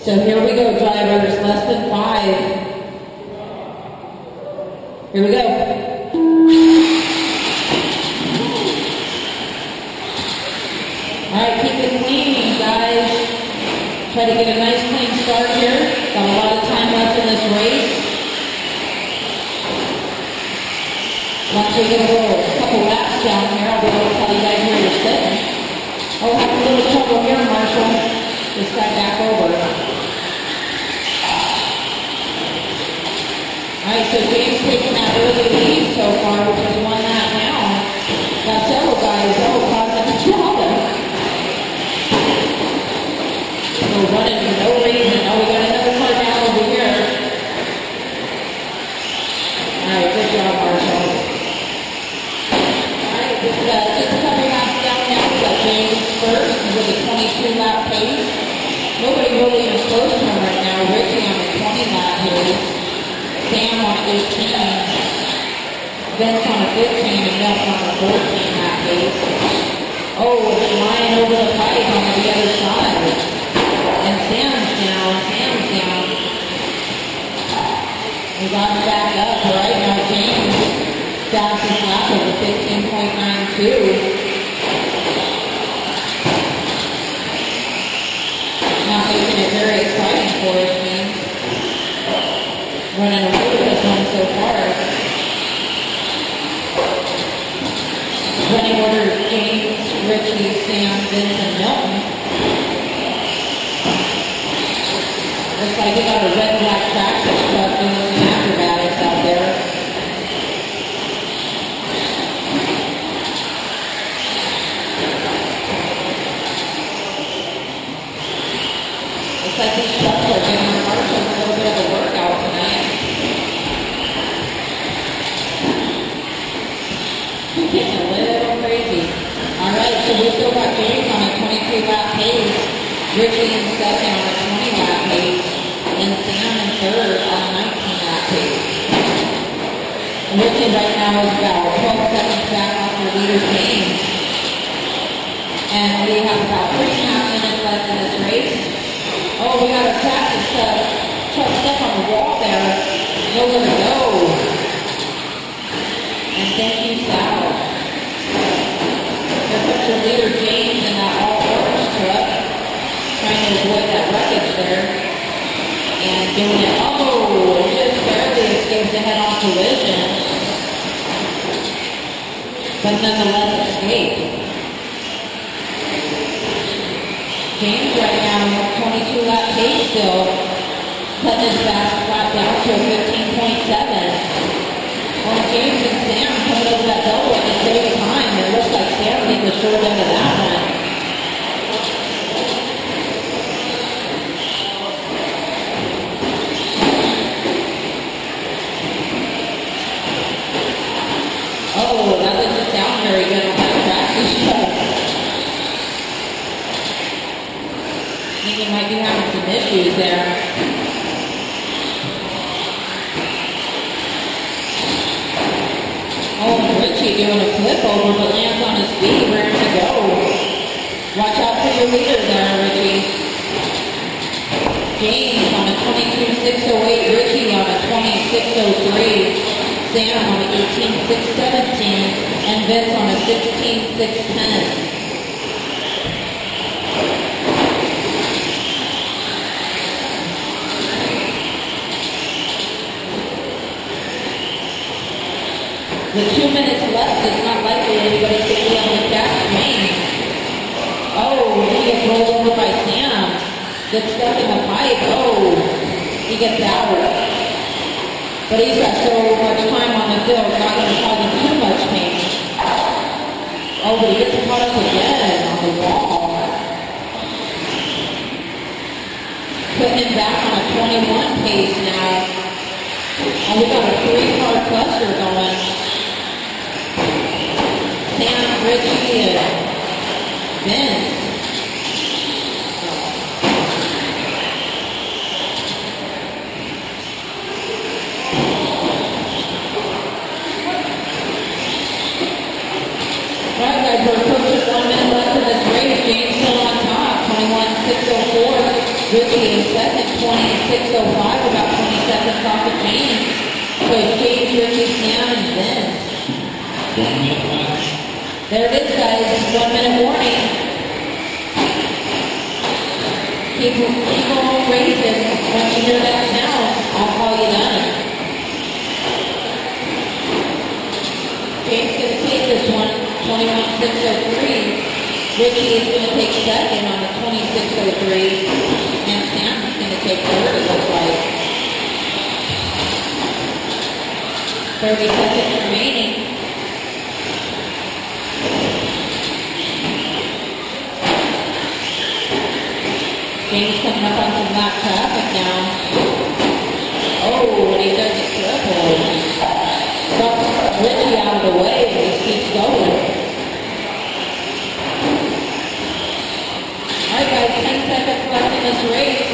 So here we go, drivers, less than 5. Here we go. All right, keep it clean, guys. Try to get a nice clean start here. Got a lot of time left in this race. Once we get a couple laps down here, I'll be able to tell you guys where you're sitting. Oh, have a little trouble here, Marshall. Just got back over. Alright, so James taking that early lead so far, which is 1 lap now. Got several guys, causing a trouble. So running for no reason. Oh, we got another car down over here. Alright, good job, Marshall. Alright, just a couple laps down now. We got James first with a 22-lap pace. Nobody really is close to him right now. Richie on a 20-lap pace. Sam on 15, Vince on a 15, and Nelson on a 14-lap pace. Oh, it's flying over the pipe on the other side. And Sam's down. We got him back up. Right now, James fastest lap of the 15.92. Now making it very exciting for us, James. Running away with this one so far. Running order: James, Richie, Sam, Vince, and Milton. Looks like we got a red black tractor truck doing some acrobatics out there. Looks like these trucks are giving our marshals a little bit of a workout tonight. Getting a little crazy. Alright, so we still got James on a 22-lap pace, Richie in second on a 20-lap pace, and Sam in third on a 19-lap pace. And Richie right now is about 12 seconds back off the leader, James. And we have about 3.5 minutes left in this race. Oh, we got a practice truck stuck on the wall there. Nowhere to go. And thank you, Sal. There puts your leader, James, in that all-orange truck, trying to avoid that wreckage there. And doing it, just barely escapes a head-on collision. But nonetheless escaped. James right now, 22-lap pace still, cutting his fast lap down to a 15.7. Well, James and Sam coming over that double at the same time. It looks like Sam getting the short end of that one. Oh, that doesn't sound very good on that practice truck. I think he might be having some issues there. Oh, Richie doing a flip over, but lands on his feet, ready to go. Watch out for your leader there, Richie. James on a 22.608, Richie on a 26.03, Sam on a 18.617, and Vince on a 16.610. With 2 minutes left, it's not likely anybody's going to be on the fast lane. Oh, he gets rolled over by Sam. Gets stuck in the pipe. Oh, he gets out. But he's got so much time on the field, it's not going to cause him too much pain. Oh, but he gets caught up again on the wall. Putting him back on a 21 pace now. And we got a 3-car cluster going. Sam, Richie, and Vince. Right, guys, we're approaching 1 minute left in this race. James still on top, 21.604. Richie is second, 26:05, about 20 seconds off of James. So James, Richie, Sam, and Vince. 1 minute match. There it is, guys. 1 minute warning. Keep on racing. Once you hear that sound, I'll call you done. James going to take this one, 21:6:03. Richie is going to take second on the 26:03. And Sam is going to take third, it looks like. 30 seconds remaining. James coming up on some lap traffic now. Oh, and he does a triple. Bumps Richie out of the way and he keeps going. Alright guys, 10 seconds left in this race.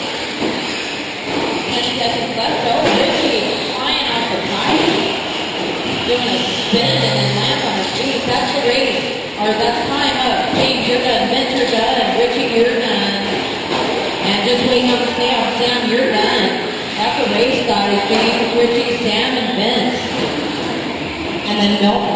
10 seconds left. Oh, Richie flying off the tire. Doing a spin and then lands on his feet. That's the race. Or that's time up. James, you're done. Vince, you're done. Richie, you're done. And just waiting on Sam. Sam, you're done. That's a race, guys. James, Richie, Sam, and Vince. And then